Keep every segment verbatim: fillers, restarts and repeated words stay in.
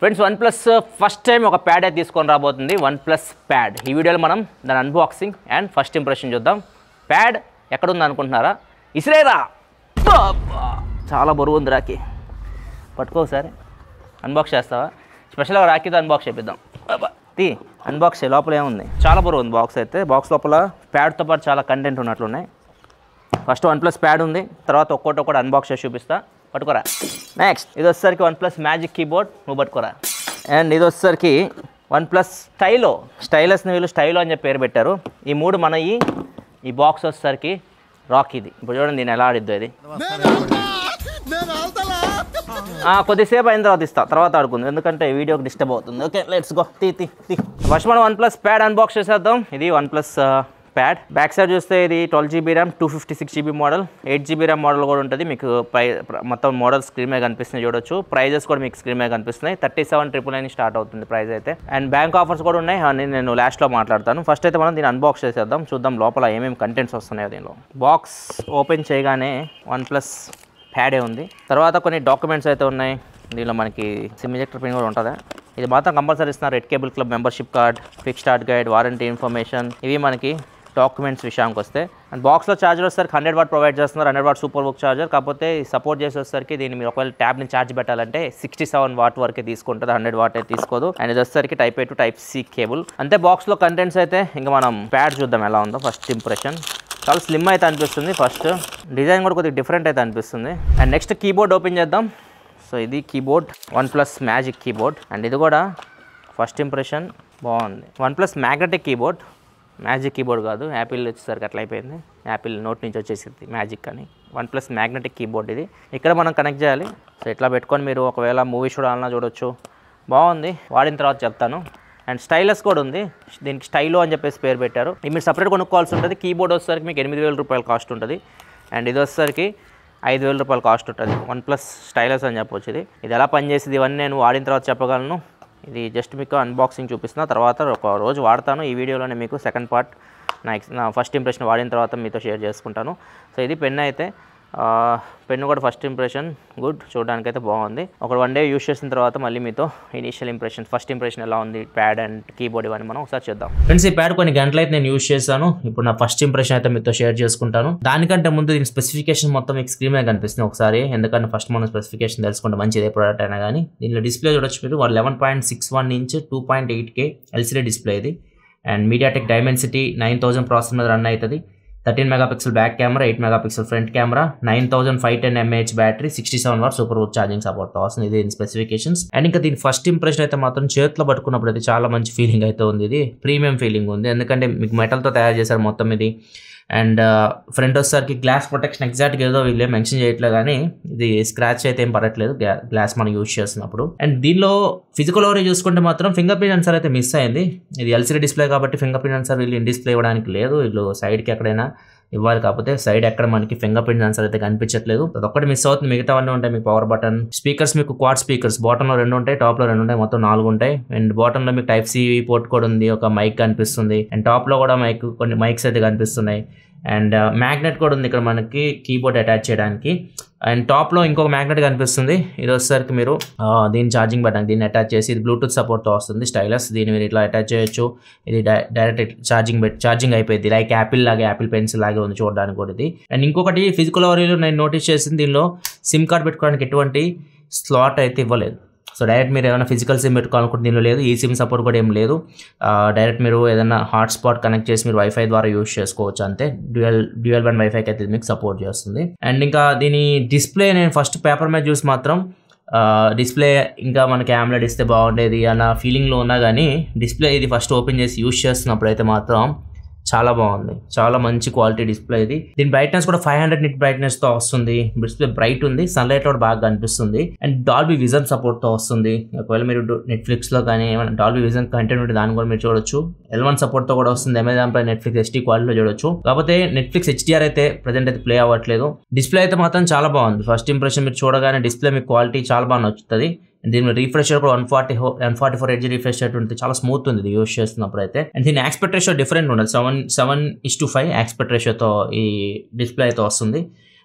Friends OnePlus first time ఒక pad అయితే తీసుకొని రాబోతుంది వన్ ప్లస్ ప్యాడ్. ఈ వీడియోలో మనం దాని అన్బాక్సింగ్ అండ్ ఫస్ట్ ఇంప్రెషన్ చూద్దాం. ప్యాడ్ ఎక్కడుంది అనుకుంటున్నారా? ఇసిరేరా, చాలా బరువు ఉంది రాకి. పట్టుకోసారి అన్బాక్స్ చేస్తావా? స్పెషల్గా రాకీతో అన్బాక్స్ చేపిద్దాం. తీ అన్బాక్స్ లోపల ఏముంది? చాలా బరువు ఉంది బాక్స్ అయితే. బాక్స్ లోపల ప్యాడ్తో పాటు చాలా కంటెంట్ ఉన్నట్లున్నాయి. ఫస్ట్ వన్ ప్లస్ ప్యాడ్ ఉంది, తర్వాత ఒక్కోటి ఒక్కటి అన్బాక్స్ చేసి చూపిస్తా. పట్టుకోరా. నెక్స్ట్ ఇది వచ్చేసరికి వన్ ప్లస్ మ్యాజిక్ కీబోర్డ్, నువ్వు పట్టుకోరా. అండ్ ఇది వచ్చేసరికి వన్ ప్లస్ స్టైలో, స్టైలస్ని వీళ్ళు స్టైలో అని చెప్పి పేరు పెట్టారు. ఈ మూడు మన ఈ ఈ బాక్స్ వచ్చేసరికి రాక్. ఇది ఇప్పుడు చూడండి దీన్ని ఎలా ఆడిద్దో. ఇది కొద్దిసేపు అయిన తర్వాత ఇస్తా, తర్వాత ఆడుకుంది, ఎందుకంటే వీడియోకి డిస్టర్బ్ అవుతుంది. Okay let's go. తీ తీ తీ ఫస్ట్ మనం వన్ ప్లస్ ప్యాడ్ అన్బాక్స్ చేసేద్దాం. ఇది one plus pad. Back side చూస్తే ఇది twelve GB RAM, two fifty six GB model, eight GB RAM model కూడా ఉంటుంది. మీకు ప్రై మొత్తం మోడల్ స్క్రీన్ మీద కనిపిస్తున్నాయి చూడొచ్చు. ప్రైజెస్ కూడా మీకు స్క్రీన్ మీద కనిపిస్తున్నాయి. Thirty seven triple nine start అవుతుంది ప్రైస్ అయితే. అండ్ బ్యాంక్ ఆఫర్స్ కూడా ఉన్నాయి, అని నేను లాస్ట్లో మాట్లాడతాను. ఫస్ట్ అయితే మనం దీన్ని అన్బాక్స్ చేసేద్దాం, చూద్దాం లోపల ఏమేమి కంటెంట్స్ వస్తున్నాయో. దీనిలో బాక్స్ ఓపెన్ చేయగానే వన్ ప్లస్ ప్యాడే ఉంది. తర్వాత కొన్ని డాక్యుమెంట్స్ అయితే ఉన్నాయి. దీనిలో మనకి సిమ్ ఎజెక్టర్ పిన్ కూడా ఉంటుందా? ఇది మాత్రం కంపల్సరీ ఇస్తున్నారు. Red cable club membership card, quick start guide, warranty information, ఇవి మనకి డాక్యుమెంట్స్ విషయానికి వస్తే. అండ్ బాక్స్లో ఛార్జర్ వచ్చేసరికి హండ్రెడ్ వాట్ ప్రొవైడ్ చేస్తున్నారు, హండ్రెడ్ వాట్ సూపర్ బుక్ ఛార్జర్. కాకపోతే సపోర్ట్ చేసేసరికి దీన్ని మీరు ఒకవేళ ట్యాబ్ని ఛార్జ్ పెట్టాలంటే సిక్స్టీ సెవెన్ వాట్ వరకే తీసుకుంటుంది, హండ్రెడ్ వాట్ అయితే తీసుకోదు. అండ్ ఇది వచ్చేసరికి type A to type C cable. అంతే బాక్స్లో కంటెంట్స్ అయితే. ఇంకా మనం ప్యాడ్ చూద్దాం ఎలా ఉందో. ఫస్ట్ ఇంప్రెషన్ చాలా స్లిమ్ అయితే అనిపిస్తుంది. ఫస్ట్ డిజైన్ కూడా కొద్దిగా డిఫరెంట్ అయితే అనిపిస్తుంది. అండ్ నెక్స్ట్ కీబోర్డ్ ఓపెన్ చేద్దాం. సో ఇది keyboard, one plus magic keyboard. And ఇది కూడా ఫస్ట్ ఇంప్రెషన్ బాగుంది. One plus magnetic keyboard, magic keyboard కాదు. యాపిల్ వచ్చేసరికి అట్లా అయిపోయింది, యాపిల్ నోట్ నుంచి వచ్చేసింది మ్యాజిక్ అని. వన్ ప్లస్ మ్యాగ్నెటిక్ కీబోర్డ్ ఇది. ఇక్కడ మనం కనెక్ట్ చేయాలి. సో ఇట్లా పెట్టుకొని మీరు ఒకవేళ మూవీ చూడాలన్నా చూడొచ్చు. బాగుంది, వాడిన తర్వాత చెప్తాను. అండ్ స్టైలస్ కూడా ఉంది, దీనికి స్టైలో అని చెప్పేసి పేరు పెట్టారు. ఇది మీరు సపరేట్ కొనుక్కోవాల్సి ఉంటుంది. కీబోర్డ్ వచ్చేసరికి మీకు ఎనిమిది వేల రూపాయలు కాస్ట్ ఉంటుంది. అండ్ ఇది వచ్చేసరికి ఐదు వేల రూపాయలు కాస్ట్ ఉంటుంది. వన్ ప్లస్ స్టైలస్ అని చెప్పొచ్చు. ఇది ఇది ఎలా పనిచేసేది ఇవన్నీ నేను వాడిన తర్వాత చెప్పగలను. ఇది జస్ట్ మీకు అన్బాక్సింగ్ చూపిస్తున్నా, తర్వాత ఒక రోజు వాడతాను. ఈ వీడియోలోనే మీకు సెకండ్ పార్ట్ నా నా ఫస్ట్ ఇంప్రెషన్ వాడిన తర్వాత మీతో షేర్ చేసుకుంటాను. సో ఇది పెన్ అయితే, పెన్ను కూడా ఫస్ట్ ఇంప్రెషన్ గుడ్, చూడడానికి అయితే బాగుంది. ఒక వన్ డే యూస్ చేసిన తర్వాత మళ్ళీ మీతో ఇనీషియల్ ఇంప్రెషన్, ఫస్ట్ ఇంప్రెషన్ ఎలా ఉంది ప్యాడ్ అండ్ కీబోర్డ్ ఇవన్నీ మనం ఒకసారి చేద్దాం. ఫ్రెండ్స్ ఈ ప్యాడ్ కొన్ని గంటలు అయితే నేను యూస్ చేశాను. ఇప్పుడు నా ఫస్ట్ ఇంప్రెషన్ అయితే మీతో షేర్ చేసుకుంటాను. దానికంటే ముందు దీని స్పెసిఫికేషన్ మొత్తం మీకు స్క్రీన్ మీద కనిపిస్తుంది ఒకసారి, ఎందుకంటే ఫస్ట్ మనం స్పెసిఫికేషన్ తెలుసుకుంటే మంచిదే ప్రోడక్ట్ అయినా కానీ. దీనిలో డిస్ప్లే చూడొచ్చు మీరు, eleven point six one inch two point eight K LCD display ఇది. And MediaTek Dimensity nine thousand processor మీద రన్ అవుతుంది. Thirteen megapixel back camera, eight megapixel front camera, nine thousand five ten mAh battery, sixty seven watt super బుక్ charging support వస్తుంది. ఇది specifications. And ఇంకా దీని first impression అయితే మాత్రం చేతిలో పట్టుకున్నప్పుడు అయితే చాలా మంచి ఫీలింగ్ అయితే ఉంది. ఇది ప్రీమియం ఫీలింగ్ ఉంది, ఎందుకంటే మీకు మెటల్తో తయారు చేశారు మొత్తం ఇది. అండ్ ఫ్రంట్ వచ్చేసరికి గ్లాస్ ప్రొటెక్షన్ ఎగ్జాక్ట్గా ఏదో వీళ్ళే మెన్షన్ చేయట్లేదు, కానీ ఇది స్క్రాచ్ అయితే ఏం పడట్లేదు గ్లాస్ మనం యూజ్ చేస్తున్నప్పుడు. అండ్ దీనిలో ఫిజికల్ ఓవరీ చూసుకుంటే మాత్రం ఫింగర్ ప్రింట్ సెన్సార్ అయితే మిస్ అయింది. ఇది ఎల్సీడీ డిస్ప్లే కాబట్టి ఫింగర్ ప్రింట్ సెన్సార్ వీళ్ళు ఇన్ డిస్ప్లే ఇవ్వడానికి లేదు, వీళ్ళు సైడ్కి ఎక్కడైనా ఇవ్వాలి. కాకపోతే సైడ్ ఎక్కడ మనకి ఫింగర్ ప్రింట్ సెన్సార్ అయితే కనిపించట్లేదు, అదొక్కటి మిస్ అవుతుంది. మిగతావన్నీ ఉంటాయి. మీకు పవర్ బటన్, స్పీకర్స్ మీకు క్వాడ్ స్పీకర్స్, బాటమ్ లో రెండు ఉంటాయి, టాప్ లో రెండు ఉంటాయి, మొత్తం నాలుగు ఉంటాయి. అండ్ బాటమ్ లో మీకు టైప్ సి పోర్ట్ కూడా ఉంది, ఒక మైక్ కనిపిస్తుంది. అండ్ టాప్ లో కూడా మైక్, కొన్ని మైక్స్ అయితే కనిపిస్తున్నాయి. అండ్ మ్యాగ్నెట్ కూడా ఉంది ఇక్కడ మనకి కీబోర్డ్ అటాచ్ చేయడానికి. అండ్ టాప్లో ఇంకొక మ్యాగ్నెట్ కనిపిస్తుంది. ఇది వచ్చేసరికి మీరు దీని ఛార్జింగ్ బటన్, దీన్ని అటాచ్ చేసి, ఇది బ్లూటూత్ సపోర్ట్తో వస్తుంది స్టైలస్. దీన్ని మీరు ఇట్లా అటాచ్ చేయొచ్చు. ఇది డైరెక్ట్ ఛార్జింగ్ పెట్టి ఛార్జింగ్ అయిపోయింది, లైక్ యాపిల్ లాగా, యాపిల్ పెన్సిల్ లాగే ఉంది చూడడానికి కూడా ఇది. అండ్ ఇంకొకటి ఫిజికల్ ఓవరీలో నేను నోటీస్ చేసింది, దీనిలో సిమ్ కార్డ్ పెట్టుకోవడానికి ఎటువంటి స్లాట్ అయితే ఇవ్వలేదు. సో డైరెక్ట్ మీరు ఏమైనా ఫిజికల్ సిమ్ పెట్టుకోవాలనుకుంటే దీనిలో లేదు. ఈ సిమ్ సపోర్ట్ కూడా ఏం లేదు. డైరెక్ట్ మీరు ఏదైనా హాట్స్పాట్ కనెక్ట్ చేసి మీరు వైఫై ద్వారా యూజ్ చేసుకోవచ్చు అంతే. డ్యూయల్ డ్యూయల్ బ్యాండ్ వైఫైకి అయితే మీకు సపోర్ట్ చేస్తుంది. అండ్ ఇంకా దీని డిస్ప్లే నేను ఫస్ట్ పేపర్ మీద చూసి మాత్రం డిస్ప్లే ఇంకా మనకి ఆమ్లెట్ ఇస్తే బాగుండేది అన్న ఫీలింగ్లో ఉన్నా, కానీ డిస్ప్లే ఇది ఫస్ట్ ఓపెన్ చేసి యూజ్ చేస్తున్నప్పుడు అయితే మాత్రం చాలా బాగుంది, చాలా మంచి క్వాలిటీ డిస్ప్లే ఇది. దీని బ్రైట్నెస్ కూడా ఫైవ్ హండ్రెడ్ నిట్ బ్రైట్నెస్ తో వస్తుంది. డిస్ప్లే బ్రైట్ ఉంది, సన్లైట్ లో బాగా కనిపిస్తుంది. అండ్ డాల్బీ విజన్ సపోర్ట్ తో వస్తుంది. ఒకవేళ మీరు నెట్ఫ్లిక్స్ లో కానీ ఏమైనా డాల్బీ విజన్ కంటెంట్ ఉంటే దాన్ని కూడా మీరు చూడొచ్చు. ఎల్ వన్ సపోర్ట్ తో కూడా వస్తుంది. అమెజాన్ పై నెట్ఫ్లిక్స్ హెచ్డీ క్వాలిటీలో చూడొచ్చు. కాకపోతే నెట్ఫ్లిక్స్ హెచ్డిఆర్ అయితే ప్రెజెంట్ అయితే ప్లే అవ్వట్లేదు. డిస్ప్లే అయితే మాత్రం చాలా బాగుంది. ఫస్ట్ ఇంప్రెషన్ మీరు చూడగానే డిస్ప్లే మీకు క్వాలిటీ చాలా బాగా నచ్చుతుంది. దీని రీఫ్రెషర్ కూడా one forty one forty four edge refresh ఉంటుంది, చాలా స్మూత్ ఉంది యూజ్ చేస్తున్నప్పుడు అయితే. అండ్ దీని ఆస్పెక్ట్ రేషియో డిఫరెంట్ ఉండదు, seven seven is to five aspect రేషియోతో ఈ డిస్ప్లే అయితే వస్తుంది.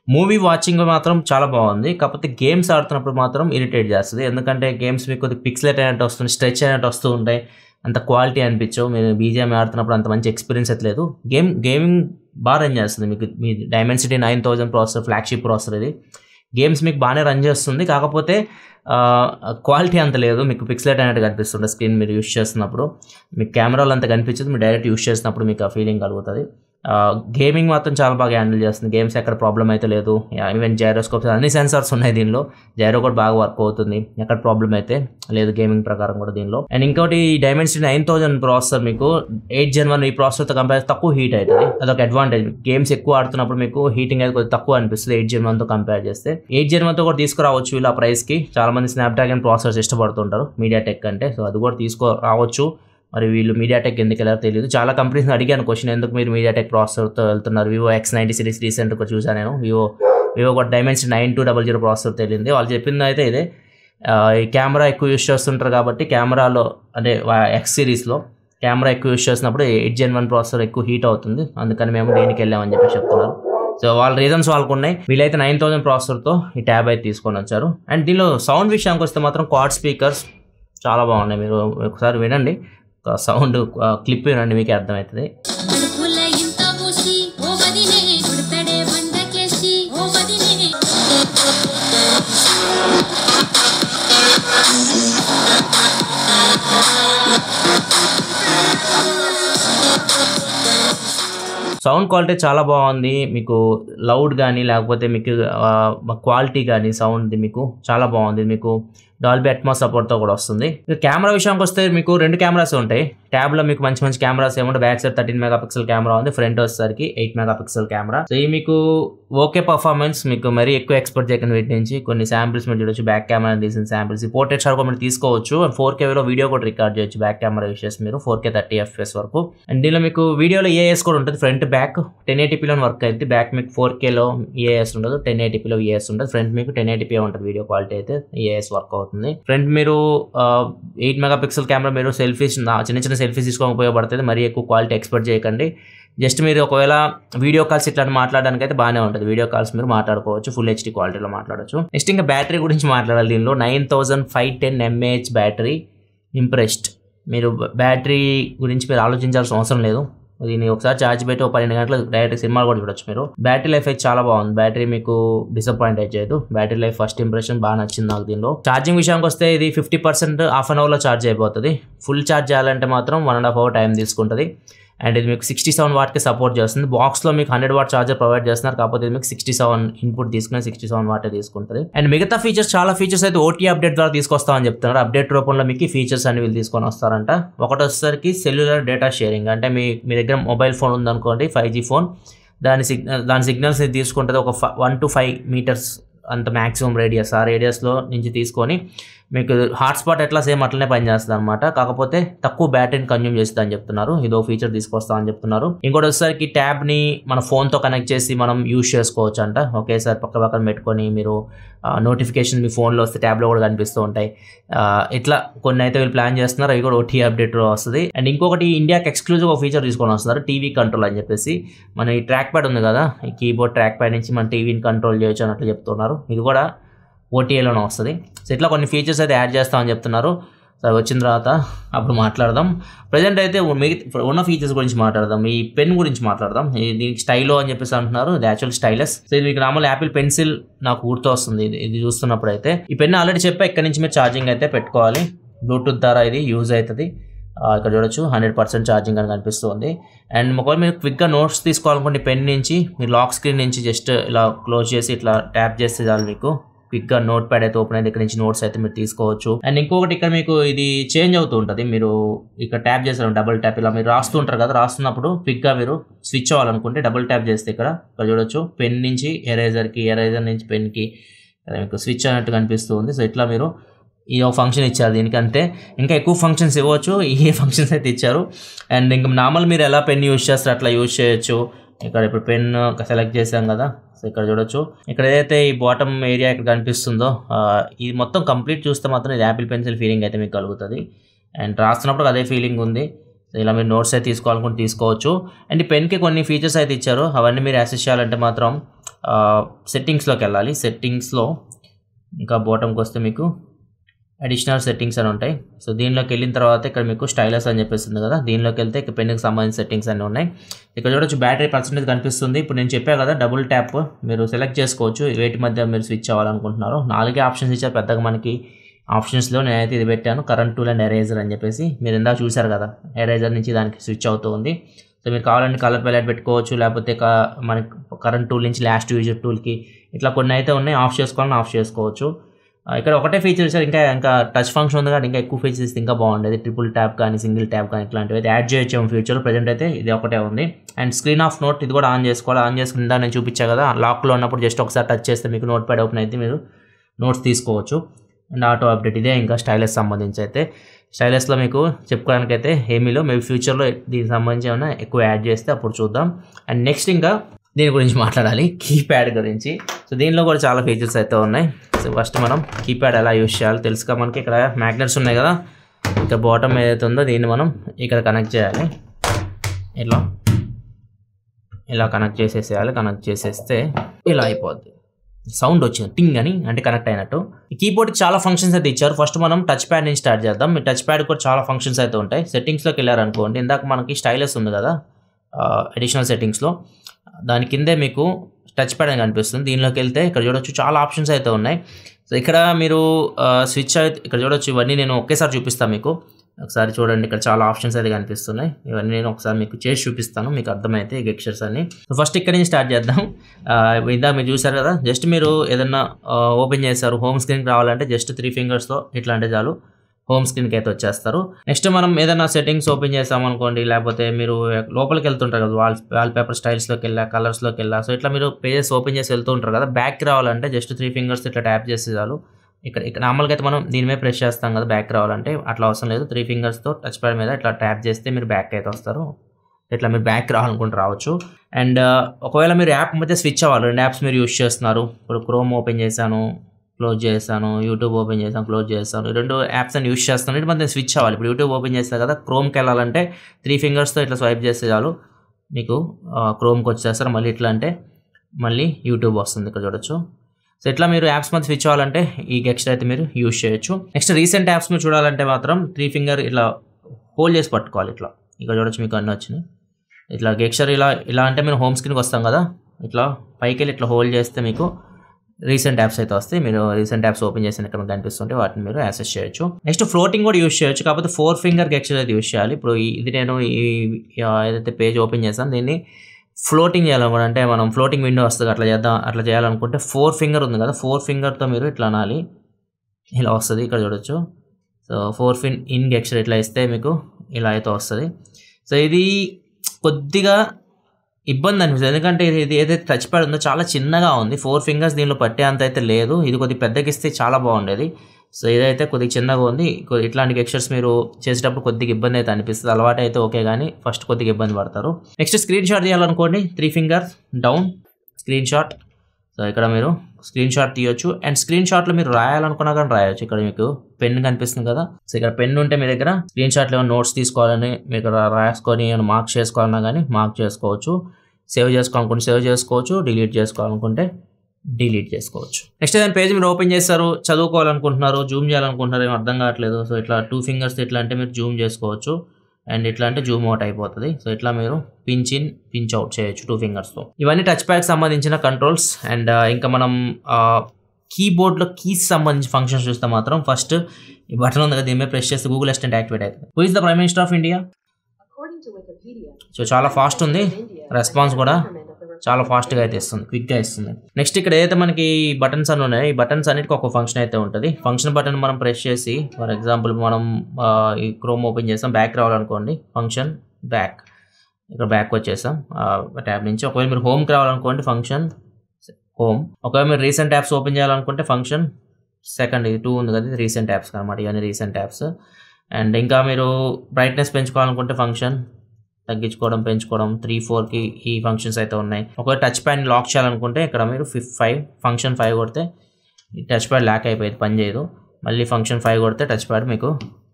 మూవీ వాచింగ్ మాత్రం చాలా బాగుంది. కాకపోతే గేమ్స్ ఆడుతున్నప్పుడు మాత్రం ఇరిటేట్ చేస్తుంది. ఎందుకంటే గేమ్స్ మీకు కొద్దిగా పిక్సెలేట్ అయినట్టు వస్తుంది, స్ట్రెచ్ అయినట్టు వస్తూ ఉంటాయి, అంత క్వాలిటీ అనిపించవు. మీరు బీజిఎం ఆడుతున్నప్పుడు అంత మంచి ఎక్స్పీరియన్స్ అయితే లేదు. గేమ్ గేమింగ్ బాగా రన్ చేస్తుంది మీకు. మీ Dimensity nine thousand processor, flagship processor ఇది. గేమ్స్ మీకు బాగానే రన్ చేస్తుంది. కాకపోతే క్వాలిటీ అంత లేదు, మీకు పిక్సెలేట్ అయినట్టు కనిపిస్తుంది స్క్రీన్ మీరు యూస్ చేస్తున్నప్పుడు. మీకు కెమెరాలు అంత కనిపించదు, మీరు డైరెక్ట్ యూస్ చేసినప్పుడు మీకు ఆ ఫీలింగ్ కలుగుతుంది. గేమింగ్ మాత్రం చాలా బాగా హ్యాండిల్ చేస్తుంది. గేమ్స్ ఎక్కడ ప్రాబ్లం అయితే లేదు. ఈవెన్ జైరోస్కోప్స్ అన్ని సెన్సార్స్ ఉన్నాయి దీనిలో. జైరో కూడా బాగా వర్క్ అవుతుంది, ఎక్కడ ప్రాబ్లం అయితే లేదు గేమింగ్ ప్రకారం కూడా దీనిలో. అండ్ ఇంకోటి డైమెన్సిటీ నైన్ థౌసండ్ ప్రాసెసర్ మీకు ఎయిట్ జెన్ వన్ ఈ ప్రాసెసర్తో కంపేర్ తక్కువ హీట్ అవుతుంది. అదొక అడ్వాంటేజ్. గేమ్స్ ఎక్కువ ఆడుతున్నప్పుడు మీకు హీటింగ్ అయితే కొద్దిగా తక్కువ అనిపిస్తుంది ఎయిట్ జెన్ వన్తో కంపేర్ చేస్తే. ఎయిట్ జెన్ వన్తో కూడా తీసుకురావచ్చు ఇలా ప్రైస్కి. చాలా మంది స్నాప్డ్రాగన్ ప్రాసెసర్స్ ఇష్టపడుతుంటారు మీడియాటెక్ అంటే, సో అది కూడా తీసుకురావచ్చు. మరి వీళ్ళు మీడియాటెక్ ఎందుకు వెళ్ళారో తెలియదు. చాలా కంపెనీస్ని అడిగాను క్వశ్చన్, ఎందుకు మీరు మీడియాటెక్ ప్రాసెసర్తో వెళ్తున్నారు. వివో ఎక్స్ నైంటీ సిరీస్ రీసెంట్గా చూసాను నేను. వివో వివో కూడా Dimensity nine two double zero processor తెలియంది. వాళ్ళు చెప్పింది అయితే ఇదే, ఈ కెమెరా ఎక్కువ యూస్ చేస్తుంటారు కాబట్టి కెమెరాలో అంటే ఎక్స్ సిరీస్లో కెమెరా ఎక్కువ యూస్ చేసినప్పుడు ఎయిట్ జెన్ వన్ ప్రాసెసర్ ఎక్కువ హీట్ అవుతుంది, అందుకని మేము దేనికి వెళ్ళామని చెప్పి చెప్తున్నారు. సో వాళ్ళ రీజన్స్ వాళ్ళకు ఉన్నాయి. వీళ్ళైతే నైన్ థౌసండ్ ప్రాసెసర్తో ఈ ట్యాబ్ అయితే తీసుకొని వచ్చారు. అండ్ దీనిలో సౌండ్ విషయానికి వస్తే మాత్రం క్వాడ్ స్పీకర్స్ చాలా బాగున్నాయి. మీరు ఒకసారి వినండి, సౌండ్ క్లిప్ వినండి, మీకే అర్థమవుతుంది. సౌండ్ క్వాలిటీ చాలా బాగుంది. మీకు లౌడ్ కానీ లేకపోతే మీకు క్వాలిటీ కానీ సౌండ్ మీకు చాలా బాగుంది. మీకు డాల్బీ అట్మాస్ సపోర్ట్తో కూడా వస్తుంది. కెమెరా విషయానికి వస్తే మీకు రెండు కెమెరాస్ ఉంటాయి ట్యాబ్లో. మీకు మంచి మంచి కెమెరాస్ ఏమంటే back side thirteen megapixel camera ఉంది, ఫ్రంట్ వచ్చేసరికి eight megapixel camera. So ఈ మీకు ఓకే పర్ఫార్మెన్స్, మీకు మరీ ఎక్కువ ఎక్స్పెక్ట్ చేయకుండా వీటి నుంచి కొన్ని శాంపిల్స్ మీరు చూడొచ్చు. బ్యాక్ కెమెరా తీసిన శాంపిల్స్, పోర్ట్రేట్ షాట్ కూడా మీరు తీసుకోవచ్చు. ఫోర్ కేలో వీడియో కూడా రికార్డ్ చేయొచ్చు బ్యాక్ కెమెరా యూస్ చేసి మీరు ఫోర్ కే థర్టీ ఎఫ్ఎస్ వరకు. అండ్ దీనిలో మీకు వీడియోలో ఏఎస్ కూడా ఉంటుంది. ఫ్రంట్ బ్యాక్ టెన్ ఎయిటీపీలో వర్క్ అయితే, బ్యాక్ మీకు ఫోర్ కేలో ఏఎస్ ఉండదు, టెన్ ఎయిటీపీలో ఏఎస్ ఉంటుంది. ఫ్రంట్ మీకు టెన్ ఎయిటీపీ ఉంటుంది వీడియో క్వాలిటీ అయితే, ఏఎస్ వర్క్ అవుతుంది. ఫ్రంట్ మీరు ఎయిట్ మెగా పిక్సెల్ కెమెరా మీరు సెల్ఫీస్ చిన్న చిన్న సెల్ఫీస్ తీసుకోవడం ఉపయోగపడుతుంది. మరీ ఎక్కువ క్వాలిటీ ఎక్స్పెక్ట్ చేయకండి. జస్ట్ మీరు ఒకవేళ వీడియో కాల్స్ ఇట్లా మాట్లాడడానికి అయితే బాగానే ఉంటుంది. వీడియో కాల్స్ మీరు మాట్లాడుకోవచ్చు, ఫుల్ హెచ్డీ క్వాలిటీలో మాట్లాడచ్చు. నెక్స్ట్ ఇంకా బ్యాటరీ గురించి మాట్లాడాలి. దీనిలో nine thousand five ten mAh battery. Impressed. మీరు బ్యాటరీ గురించి మీరు ఆలోచించాల్సిన అవసరం లేదు. దీన్ని ఒకసారి ఛార్జ్ పెట్టి ఒక పన్నెండు గంటలు డైరెక్ట్ సినిమాలు కూడా చూడొచ్చు మీరు. బ్యాటరీ లైఫ్ అయితే చాలా బాగుంది. బ్యాటరీ మీకు డిసప్పాయింట్ అయ్యేది. బ్యాటరీ లైఫ్ ఫస్ట్ ఇంప్రెషన్ బాగా నచ్చింది నాకు దీనిలో. ఛార్జింగ్ విషయానికి వస్తే ఇది ఫిఫ్టీ పర్సెంట్ హాఫ్ అన్ అవర్లో ఛార్జ్ అయిపోతుంది. ఫుల్ ఛార్జ్ చేయాలంటే మాత్రం one and half hour time తీసుకుంటుంది. అండ్ ఇది మీకు సిక్స్టీ సెవెన్ వాట్కి సపోర్ట్ చేస్తుంది. బాక్స్లో మీకు హండ్రెడ్ వాట్ ఛార్జర్ ప్రొవైడ్ చేస్తున్నారు, కాకపోతే ఇది మీకు సిక్స్టీ సెవెన్ ఇన్పుట్ తీసుకుని సిక్స్టీ సెవెన్ వాటే తీసుకుంటుంది. అండ్ మిగతా ఫీచర్స్ చాలా ఫీచర్స్ అయితే ఓటీ అప్డేట్ ద్వారా తీసుకొస్తామని చెప్తున్నారు. అప్డేట్ రూపంలో మీకు ఈ ఫీచర్స్ అన్ని వీళ్ళు తీసుకొని వస్తారంట. ఒకటి వచ్చేసరికి సెల్యులర్ డేటా షేరింగ్. అంటే మీ మీ దగ్గర మొబైల్ ఫోన్ ఉందనుకోండి, ఫైవ్ జీ ఫోన్, దాని సిగ్నల్ దాని సిగ్నల్స్ తీసుకుంటుంది ఒక వన్ టు ఫైవ్ మీటర్స్ అంత మ్యాక్సిమం రేడియస్. ఆ రేడియస్లో నుంచి తీసుకొని మీకు హాట్స్పాట్ ఎట్లా సేమ్ అట్లనే పనిచేస్తుంది అనమాట. కాకపోతే తక్కువ బ్యాటరీని కన్జ్యూమ్ చేస్తుంది అని చెప్తున్నారు. ఇదో ఫీచర్ తీసుకొస్తామని చెప్తున్నారు. ఇంకోటి వచ్చేసరికి ట్యాబ్ని మన ఫోన్తో కనెక్ట్ చేసి మనం యూజ్ చేసుకోవచ్చు అంట. ఒకేసారి పక్క పక్కన పెట్టుకొని మీరు నోటిఫికేషన్ మీ ఫోన్లో వస్తే ట్యాబ్లో కూడా కనిపిస్తూ ఉంటాయి. ఇట్లా కొన్ని అయితే వీళ్ళు ప్లాన్ చేస్తున్నారు. అవి కూడా ఓటీ అప్డేట్ వస్తుంది. అండ్ ఇంకొకటి ఇండియాకి ఎక్స్క్లూజివ్ ఒక ఫీచర్ తీసుకొని వస్తున్నారు, టీవీ కంట్రోల్ అని చెప్పేసి. మన ఈ ట్రాక్ ప్యాడ్ ఉంది కదా, ఈ కీబోర్డ్ ట్రాక్ ప్యాడ్ నుంచి మన టీవీని కంట్రోల్ చేయొచ్చు అన్నట్లు చెప్తున్నారు. ఇది కూడా ఓటీఏలోనే వస్తుంది. సో ఇట్లా కొన్ని ఫీచర్స్ అయితే యాడ్ చేస్తామని చెప్తున్నారు. సో వచ్చిన తర్వాత అప్పుడు మాట్లాడదాం. ప్రజెంట్ అయితే మిగతా ఉన్న ఫీచర్స్ గురించి మాట్లాడదాం. ఈ పెన్ గురించి మాట్లాడదాం. దీనికి స్టైలో అని చెప్పేసి అంటున్నారు, ఇది యాక్చువల్ స్టైలస్. సో ఇది మీకు నార్మల్ యాపిల్ పెన్సిల్ నాకు గుర్తు వస్తుంది ఇది ఇది చూస్తున్నప్పుడు అయితే. ఈ పెన్ ఆల్రెడీ చెప్పా, ఇక్కడ నుంచి మీరు ఛార్జింగ్ అయితే పెట్టుకోవాలి. బ్లూటూత్ ద్వారా ఇది యూజ్ అవుతుంది. ఇక్కడ చూడొచ్చు హండ్రెడ్ పర్సెంట్ ఛార్జింగ్ అని కనిపిస్తుంది. అండ్ ఒకవేళ మీరు క్విక్గా నోట్స్ తీసుకోవాలనుకుంటే పెన్ నుంచి మీరు లాక్ స్క్రీన్ నుంచి జస్ట్ ఇలా క్లోజ్ చేసి ఇట్లా ట్యాప్ చేస్తే చాలు మీకు క్విక్గా నోట్ ప్యాడ్ అయితే ఓపెన్ అయితే ఇక్కడ నుంచి నోట్స్ అయితే మీరు తీసుకోవచ్చు. అండ్ ఇంకొకటి ఇక్కడ మీకు ఇది చేంజ్ అవుతూ ఉంటుంది. మీరు ఇక్కడ ట్యాప్ చేస్తారు డబుల్ ట్యాప్, ఇలా మీరు రాస్తూ ఉంటారు కదా, రాస్తున్నప్పుడు క్విక్గా మీరు స్విచ్ అవ్వాలనుకుంటే డబుల్ ట్యాప్ చేస్తే ఇక్కడ ఇక్కడ చూడొచ్చు పెన్ నుంచి ఎరేజర్కి, ఎరేజర్ నుంచి పెన్కి మీకు స్విచ్ అన్నట్టు కనిపిస్తుంది. సో ఇట్లా మీరు ఈ ఫంక్షన్ ఇచ్చారు దీనికి, అంతే. ఇంకా ఎక్కువ ఫంక్షన్స్ ఇవ్వచ్చు, ఈ ఫంక్షన్స్ అయితే ఇచ్చారు. అండ్ ఇంకా నార్మల్ మీరు ఎలా పెన్ యూజ్ చేస్తారు అట్లా యూజ్ చేయొచ్చు. ఇక్కడ ఇప్పుడు పెన్ సెలెక్ట్ చేసాం కదా, సో ఇక్కడ చూడొచ్చు ఇక్కడ ఏదైతే ఈ బాటమ్ ఏరియా ఇక్కడ కనిపిస్తుందో ఇది మొత్తం కంప్లీట్ చూస్తే మాత్రం ఇది యాపిల్ పెన్సిల్ ఫీలింగ్ అయితే మీకు కలుగుతుంది. అండ్ రాస్తున్నప్పుడు అదే ఫీలింగ్ ఉంది. సో ఇలా మీరు నోట్స్ అయితే తీసుకోవాలనుకుంటే తీసుకోవచ్చు. అండ్ ఈ పెన్కి కొన్ని ఫీచర్స్ అయితే ఇచ్చారు, అవన్నీ మీరు యాక్సెస్ చేయాలంటే మాత్రం సెట్టింగ్స్లోకి వెళ్ళాలి. సెట్టింగ్స్లో ఇంకా బాటమ్కి వస్తే మీకు అడిషనల్ సెట్టింగ్స్ అని ఉంటాయి. సో దీనిలోకి వెళ్ళిన తర్వాత ఇక్కడ మీకు స్టైలస్ అని చెప్పేస్తుంది కదా, దీనిలోకి వెళ్తే ఇక్కడ పెన్కి సంబంధించిన సెట్టింగ్స్ అన్నీ ఉన్నాయి. ఇక్కడ చూడొచ్చు బ్యాటరీ పర్సెంటేజ్ కనిపిస్తుంది. ఇప్పుడు నేను చెప్పా కదా డబుల్ ట్యాప్ మీరు సెలెక్ట్ చేసుకోవచ్చు వేటి మధ్య మీరు స్విచ్ అవ్వాలనుకుంటున్నారు. నాలుగే ఆప్షన్స్ ఇచ్చారు పెద్దగా మనకి. ఆప్షన్స్లో నేనైతే ఇది పెట్టాను కరెంట్ టూల్ అండ్ ఎరేజర్ అని చెప్పేసి. మీరు ఇందాక చూసారు కదా ఎరేజర్ నుంచి దానికి స్విచ్ అవుతూ ఉంది. సో మీరు కావాలంటే కలర్ ప్యాలెట్ పెట్టుకోవచ్చు, లేకపోతే మనకి కరెంట్ టూల్ నుంచి లాస్ట్ యూజర్ టూల్కి ఇట్లా కొన్ని అయితే ఉన్నాయి. ఆఫ్ చేసుకోవాలని ఆఫ్ చేసుకోవచ్చు. ఇక్కడ ఒకటే ఫీచర్ ఇచ్చారు, ఇంకా ఇంకా టచ్ ఫంక్షన్ ఉంది కానీ ఇంకా ఎక్కువ ఫీచర్స్ ఇస్తే ఇంకా బాగుండేది. ట్రిపుల్ ట్యాప్ కానీ సింగిల్ ట్యాప్ కానీ ఇట్లాంటివి అయితే యాడ్ చేయొచ్చు ఫ్యూచర్. ప్రజెంట్ అయితే ఇది ఒకటే ఉంది. అండ్ స్క్రీన్ ఆఫ్ నోట్ ఇది కూడా ఆన్ చేసుకోవాలి. ఆన్ చేసుకుని నేను చూపించా కదా, లాక్లో ఉన్నప్పుడు జస్ట్ ఒకసారి టచ్ చేస్తే మీకు నోట్ ప్యాడ్ ఓపెన్ అయితే మీరు నోట్స్ తీసుకోవచ్చు. అండ్ ఆటో అప్డేట్ ఇదే ఇంకా స్టైలస్ సంబంధించి అయితే. స్టైలస్లో మీకు చెప్పుకోవడానికి అయితే ఏమీలో మేబీ ఫ్యూచర్లో దీనికి సంబంధించి ఏమైనా ఎక్కువ యాడ్ చేస్తే అప్పుడు చూద్దాం. అండ్ నెక్స్ట్ ఇంకా దీని గురించి మాట్లాడాలి, కీప్యాడ్ గురించి. సో దీనిలో కూడా చాలా ఫీచర్స్ అయితే ఉన్నాయి. సో ఫస్ట్ మనం కీప్యాడ్ ఎలా యూజ్ చేయాలో తెలుసుగా. మనకి ఇక్కడ మ్యాగ్నెట్స్ ఉన్నాయి కదా, ఇక్కడ బాటమ్ ఏదైతే ఉందో దీన్ని మనం ఇక్కడ కనెక్ట్ చేయాలి. ఇలా ఇలా కనెక్ట్ చేసేసేయాలి. కనెక్ట్ చేసేస్తే ఇలా అయిపోద్ది, సౌండ్ వచ్చింది టింగ్ అని, అంటే కనెక్ట్ అయినట్టు. ఈ కీబోర్డ్కి చాలా ఫంక్షన్స్ అయితే ఇచ్చారు. ఫస్ట్ మనం టచ్ ప్యాడ్ నుంచి స్టార్ట్ చేద్దాం. మీ టచ్ ప్యాడ్ కూడా చాలా ఫంక్షన్స్ అయితే ఉంటాయి. సెట్టింగ్స్లోకి వెళ్ళారనుకోండి, ఇందాక మనకి స్టైలస్ ఉంది కదా అడిషనల్ సెట్టింగ్స్లో, దాని కిందే మీకు టచ్ ప్యాడ్ అని కనిపిస్తుంది. దీనిలోకి వెళ్తే ఇక్కడ చూడొచ్చు చాలా ఆప్షన్స్ అయితే ఉన్నాయి. సో ఇక్కడ మీరు స్విచ్ అయితే ఇక్కడ చూడొచ్చు. ఇవన్నీ నేను ఒకేసారి చూపిస్తాను మీకు. ఒకసారి చూడండి, ఇక్కడ చాలా ఆప్షన్స్ అయితే కనిపిస్తున్నాయి. ఇవన్నీ నేను ఒకసారి మీకు చేసి చూపిస్తాను, మీకు అర్థమైతే ఈ గెక్షర్స్ అన్ని. సో ఫస్ట్ ఇక్కడ నుంచి స్టార్ట్ చేద్దాం. ఇందా మీరు చూసారు కదా, జస్ట్ మీరు ఏదన్నా ఓపెన్ చేస్తారు, హోమ్ స్క్రీన్కి రావాలంటే జస్ట్ త్రీ ఫింగర్స్తో ఇట్లా అంటే చాలు హోమ్ స్క్రీన్కి అయితే వచ్చేస్తారు. నెక్స్ట్ మనం ఏదైనా సెట్టింగ్స్ ఓపెన్ చేసామనుకోండి, లేకపోతే మీరు లోపలికి వెళ్తుంటారు కదా, వాల్ వాల్ పేపర్ స్టైల్స్లోకి వెళ్ళా, కలర్స్లోకి వెళ్ళా. సో ఇట్లా మీరు పేజెస్ ఓపెన్ చేసి వెళ్తూ ఉంటారు కదా, బ్యాక్కి రావాలంటే జస్ట్ త్రీ ఫింగర్స్ ఇట్లా ట్యాప్ చేస్తే చాలు. ఇక్కడ ఇక్కడ నార్మల్గా అయితే మనం దీని మీద ప్రెస్ చేస్తాం కదా బ్యాక్ రావాలంటే, అట్లా అవసరం లేదు. త్రీ ఫింగర్స్తో టచ్ ప్యాడ్ మీద ఇట్లా ట్యాప్ చేస్తే మీరు బ్యాక్ అయితే వస్తారు. ఇట్లా మీరు బ్యాక్ రావాలనుకుంటే రావచ్చు. అండ్ ఒకవేళ మీరు యాప్ మధ్య స్విచ్ అవ్వాలి, రెండు యాప్స్ మీరు యూస్ చేస్తున్నారు, ఇప్పుడు క్రోమ్ ఓపెన్ చేశాను, క్లోజ్ చేస్తాను, యూట్యూబ్ ఓపెన్ చేస్తాను, క్లోజ్ చేస్తాను, రెండు యాప్స్ అని యూస్ చేస్తాను, ఇటు మధ్య స్విచ్ అవ్వాలి. ఇప్పుడు యూట్యూబ్ ఓపెన్ చేస్తారు కదా, క్రోమ్కి వెళ్ళాలంటే త్రీ ఫింగర్స్తో ఇట్లా స్వైప్ చేస్తే చాలు మీకు క్రోమ్కి వచ్చేస్తారు. మళ్ళీ ఇట్లా అంటే మళ్ళీ యూట్యూబ్ వస్తుంది, ఇక్కడ చూడొచ్చు. సో ఇట్లా మీరు యాప్స్ మధ్య స్విచ్ అవ్వాలంటే ఈ గెక్షర్ అయితే మీరు యూజ్ చేయొచ్చు. నెక్స్ట్ రీసెంట్ యాప్స్ మీరు చూడాలంటే మాత్రం త్రీ ఫింగర్ ఇట్లా హోల్డ్ చేసి పట్టుకోవాలి. ఇట్లా ఇక్కడ చూడొచ్చు, మీకు అన్నీ వచ్చినాయి. ఇట్లా గెక్షర్ ఇలా ఇలా అంటే మీరు హోమ్ స్క్రీన్కి వస్తాం కదా, ఇట్లా పైకి వెళ్ళి ఇట్లా హోల్డ్ చేస్తే మీకు రీసెంట్ యాప్స్ అయితే వస్తాయి. మీరు రీసెంట్ యాప్స్ ఓపెన్ చేసిన ఇక్కడ మీకు కనిపిస్తుంటే వాటిని మీరు యాక్సెస్ చేయొచ్చు. నెక్స్ట్ ఫ్లోటింగ్ కూడా యూజ్ చేయొచ్చు, కాకపోతే ఫోర్ ఫింగర్ గెక్షర్ అయితే యూజ్ చేయాలి. ఇప్పుడు ఇది నేను ఈ ఏదైతే పేజ్ ఓపెన్ చేస్తాను దీన్ని ఫ్లోటింగ్ చేయాలనుకుంటే, అంటే మనం ఫ్లోటింగ్ విండో వస్తుంది అట్లా చేద్దాం, అట్లా చేయాలనుకుంటే ఫోర్ ఫింగర్ ఉంది కదా, ఫోర్ ఫింగర్తో మీరు ఇట్లా అనాలి, ఇలా వస్తుంది. ఇక్కడ చూడొచ్చు. So four finger gesture ఇట్లా ఇస్తే మీకు ఇలా అయితే వస్తుంది. సో ఇది కొద్దిగా ఇబ్బంది అనిపిస్తుంది, ఎందుకంటే ఇది ఏదైతే టచ్ ప్యాడ్ ఉందో చాలా చిన్నగా ఉంది. ఫోర్ ఫింగర్స్ దీనిలో పట్టే అంత అయితే లేదు. ఇది కొద్దిగా పెద్దగా ఇస్తే చాలా బాగుండేది. సో ఇదైతే కొద్దిగా చిన్నగా ఉంది. ఇట్లాంటి గెక్షర్స్ మీరు చేసేటప్పుడు కొద్దిగా ఇబ్బంది అయితే అనిపిస్తుంది. అలవాటు అయితే ఓకే, కానీ ఫస్ట్ కొద్దిగా ఇబ్బంది పడతారు. నెక్స్ట్ స్క్రీన్ షాట్ తీయాలనుకోండి, three fingers down screenshot. So ఇక్కడ మీరు స్క్రీన్ షాట్ తీయొచ్చు. అండ్ స్క్రీన్ షాట్లో మీరు రాయాలనుకున్నా కానీ రాయొచ్చు. ఇక్కడ మీకు పెన్ కనిపిస్తుంది కదా, సో ఇక్కడ పెన్ ఉంటే మీ దగ్గర స్క్రీన్ షాట్లో ఏమైనా నోట్స్ తీసుకోవాలని మీకు రాసుకొని ఏమైనా మార్క్ చేసుకోవాలన్నా కానీ మార్క్ చేసుకోవచ్చు. సేవ్ చేసుకోవాలనుకుంటే సేవ్ చేసుకోవచ్చు, డిలీట్ చేసుకోవాలనుకుంటే డిలీట్ చేసుకోవచ్చు. నెక్స్ట్ ఏదైనా పేజ్ మీరు ఓపెన్ చేస్తారు, చదువుకోవాలనుకుంటున్నారు, జూమ్ చేయాలనుకుంటున్నారు, ఏమో అర్థం కావట్లేదు. సో ఇట్లా టూ ఫింగర్స్ ఇట్లా అంటే మీరు జూమ్ చేసుకోవచ్చు, అండ్ ఇట్లా అంటే జూమ్ అవుట్ అయిపోతుంది. సో ఇట్లా మీరు పించ్ ఇన్ పించ్ అవుట్ చేయొచ్చు టూ ఫింగర్స్తో. ఇవన్నీ టచ్ ప్యాడ్కి సంబంధించిన కంట్రోల్స్. అండ్ ఇంకా మనం కీబోర్డ్లో కీస్ సంబంధించిన ఫంక్షన్స్ చూస్తే మాత్రం ఫస్ట్ ఈ బటన్ ఉంది కదా, దీని మీద ప్రెస్ చేస్తే గూగుల్ అసిస్టెంట్ యాక్టివేట్ అవుతుంది. Who is the prime minister of India? So చాలా ఫాస్ట్ ఉంది, రెస్పాన్స్ కూడా చాలా ఫాస్ట్గా అయితే ఇస్తుంది, క్విక్గా ఇస్తుంది. నెక్స్ట్ ఇక్కడ ఏదైతే మనకి బటన్స్ అని ఉన్నాయి, ఈ బటన్స్ అన్నిటికీ ఒక ఫంక్షన్ అయితే ఉంటుంది. ఫంక్షన్ బటన్ మనం ప్రెస్ చేసి, ఫర్ ఎగ్జాంపుల్ మనం ఈ క్రోమ్ ఓపెన్ చేస్తాం, బ్యాక్ రావాలనుకోండి, ఫంక్షన్ బ్యాక్, ఇక్కడ బ్యాక్ వచ్చేసాం ట్యాబ్ నుంచి. ఒకవేళ మీరు హోమ్కి రావాలనుకోండి, ఫంక్షన్ హోమ్. ఒకవేళ మీరు రీసెంట్ యాప్స్ ఓపెన్ చేయాలనుకుంటే ఫంక్షన్ సెకండ్, ఇది టూ ఉంది కదా, ఇది రీసెంట్ యాప్స్ అనమాట, ఇవన్నీ రీసెంట్ యాప్స్. అండ్ ఇంకా మీరు బ్రైట్నెస్ పెంచుకోవాలనుకుంటే ఫంక్షన్ తగ్గించుకోవడం, పెంచుకోవడం, త్రీ ఫోర్కి ఈ ఫంక్షన్స్ అయితే ఉన్నాయి. ఒకవేళ టచ్ ప్యాడ్ లాక్ చేయాలనుకుంటే ఇక్కడ మీరు ఫిఫ్ ఫైవ్ ఫంక్షన్ ఫైవ్ కొడితే ఈ టచ్ ప్యాడ్ లాక్ అయిపోయింది, పని చేయదు. మళ్ళీ ఫంక్షన్ ఫైవ్ కొడితే టచ్ ప్యాడ్ మీకు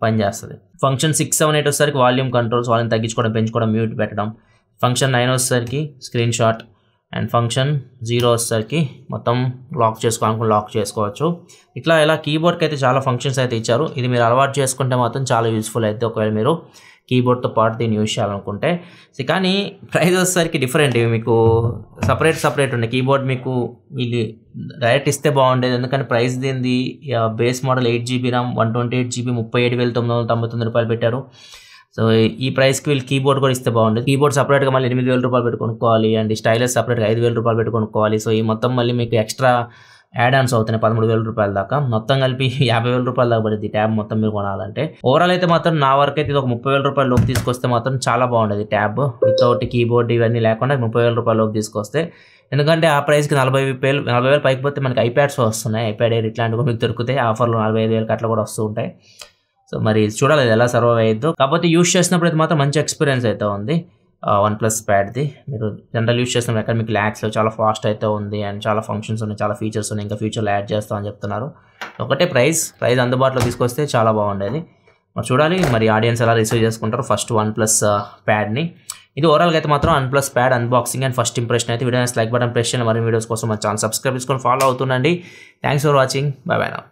పనిచేస్తుంది. ఫంక్షన్ సిక్స్ సెవెన్ ఎయిట్ వచ్చేసరికి వాల్యూమ్ కంట్రోల్స్, వాల్యూమ్ తగ్గించుకోవడం, పెంచుకోవడం, మ్యూట్ పెట్టడం. ఫంక్షన్ నైన్ వచ్చేసరికి screenshot, and function zero వచ్చేసరికి మొత్తం లాక్ చేసుకోవాలనుకుని లాక్ చేసుకోవచ్చు. ఇట్లా ఇలా కీబోర్డ్కి అయితే చాలా ఫంక్షన్స్ అయితే ఇచ్చారు. ఇది మీరు అలవాటు చేసుకుంటే మాత్రం చాలా యూస్ఫుల్ అయితే ఒకవేళ మీరు కీబోర్డ్తో పాటు దీన్ని యూజ్ చేయాలనుకుంటే. కానీ ప్రైస్ వచ్చేసరికి డిఫరెంట్. ఇవి మీకు సపరేట్ సపరేట్ ఉన్నాయి. కీబోర్డ్ మీకు ఇది డైరెక్ట్ ఇస్తే బాగుండేది, ఎందుకంటే ప్రైస్ దీనిది base model eight GB RAM one twenty eight GB ముప్పై ఏడు వేల తొమ్మిది వందల తొంభై తొమ్మిది రూపాయలు పెట్టారు. సో ఈ ప్రైస్కి వీళ్ళు కీబోర్డ్ కూడా ఇస్తే బాగుండేది. కీబోర్డ్ సపరేట్గా మళ్ళీ ఎనిమిది వేల రూపాయలు పెట్టి కొనుక్కోవాలి, అండ్ స్టైలస్ సపరేట్గా ఐదు వేల రూపాయలు పెట్టి కొనుక్కోవాలి. సో ఈ మొత్తం మళ్ళీ మీకు ఎక్స్ట్రా యాడ్ ఆన్స్ అవుతున్నాయి పదమూడు వేల రూపాయల దాకా. మొత్తం కలిపి యాభై వేల రూపాయల దాకా పడుతుంది ట్యాబ్ మొత్తం మీరు కొనాలంటే. ఓవరాల్ అయితే మాత్రం నా వరకు అయితే ఇది ఒక ముప్పై వేల రూపాయల లోపు తీసుకొస్తే మాత్రం చాలా బాగుండేది ట్యాబ్. వితౌట్ కీబోర్డ్ ఇవన్నీ లేకుండా ముప్పై వేల రూపాయల లోపు తీసుకొస్తే, ఎందుకంటే ఆ ప్రైస్కి నలభై వేలు నలభై వేలు పైకి పోతే మనకి ఐప్యాడ్స్ వస్తున్నాయి. ఐప్యాడ్ ఎయిర్ ఇట్లాంటివి మీకు దొరుకుతాయి ఆఫర్లు, నలభై ఐదు వేలకి అట్లా కూడా వస్తూ ఉంటాయి. సో మరి చూడాలి ఎలా సర్వైవ్ అయ్యిద్దో. కాకపోతే యూస్ చేసినప్పుడు అయితే మాత్రం మంచి ఎక్స్పీరియన్స్ అయితే ఉంది వన్ ప్లస్ ప్యాడ్ది. మీరు జనరల్ యూస్ చేసినప్పుడు ఎక్కడ మీకు ల్యాక్స్లో చాలా ఫాస్ట్ అయితే ఉంది, అండ్ చాలా ఫంక్షన్స్ ఉన్నాయి, చాలా ఫీచర్స్ ఉన్నాయి, ఇంకా ఫ్యూచర్లో యాడ్ చేస్తామని చెప్తున్నారు. ఒకటే ప్రైస్ ప్రైస్ అందుబాటులో తీసుకొస్తే చాలా బాగుండేది. మరి చూడాలి మరి ఆడియన్స్ ఎలా రిసీవ్ చేసుకుంటారు ఫస్ట్ వన్ ప్లస్ ప్యాడ్ని. ఇది ఓవరాల్గా అయితే మాత్రం one plus pad unboxing and first impression అయితే. వీడియో లైక్ బటన్ ప్రెస్ చేయండి. మరిన్ని వీడియోస్ కోసం మా ఛానల్ సబ్స్క్రైబ్ చేసుకొని ఫాలో అవుతుండండి. Thanks for watching. Bye bye now.